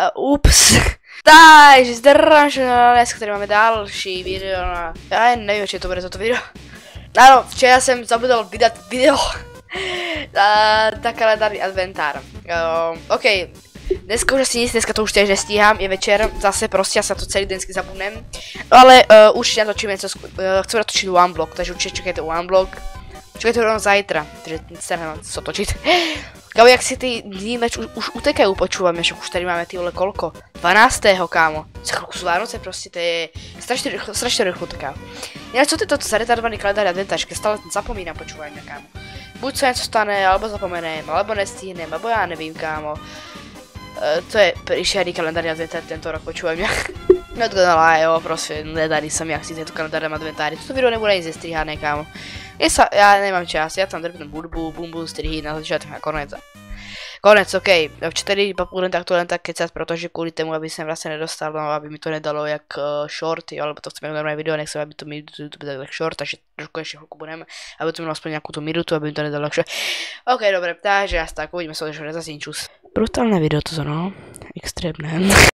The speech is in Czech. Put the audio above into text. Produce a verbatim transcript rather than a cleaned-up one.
ups. Takže zdravím, dneska tady máme další video na... Já jen nevím, či to bude toto video. Ano, včera jsem zabudl vydat video. Tak kalendární adventár. Uh, OK, dneska už asi nic, dneska to už těž nestíhám, je večer, zase prostě já se to celý densky zabudnem. No ale uh, určitě natočíme něco, uh, chceme natočit one blog, takže určitě čekajte one blog. Čekajte ho zajtra, takže se nemám co točit. Kámo, jak si ty dní meč už, už utekají, počúvam, že už tady máme ty vole kolko? dvanáctého kámo. Za chvilku jsou Vánoce, prostě to je strašně rychlo, strašně rychlo uteká. Jinak co ty toto zaretardovaný kalendár adventářky, stále zapomínám počúvať, kámo. Buď se něco stane, alebo zapomenem, alebo nestihnem, alebo já nevím, kámo. Uh, to je příšerný kalendární adventár tento rok, počúvaj mě. Neodgonala, jo, prostě nedarí se mi, jak si tento kalendární adventáři. Toto video nebude nic zestrihané, kámo. Je sa, já nemám čas, já tam drpnu budbu, bumbu, strihy na začátek a konec. Konec, OK. Včetný budem takto len tak kecat, protože kvůli tomu, aby jsem vlastně nedostal, no, aby mi to nedalo jak uh, short, jo, alebo to chceme normální video, nechcem, aby to mi YouTube dalo jak short, takže trošku ještě chvilku budeme, aby to mělo aspoň nějakou tu minutu, aby mi to nedalo jak short. OK, dobré, takže já tak, uvidíme se, že nezasím čus. Brutálné video to, no, extrémné.